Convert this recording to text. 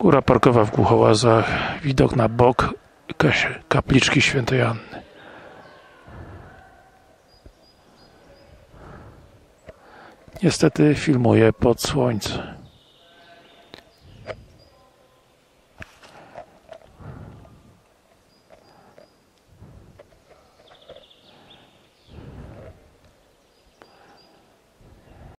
Góra parkowa w Głuchołazach, widok na bok kapliczki Świętej Anny. Niestety filmuję pod słońce.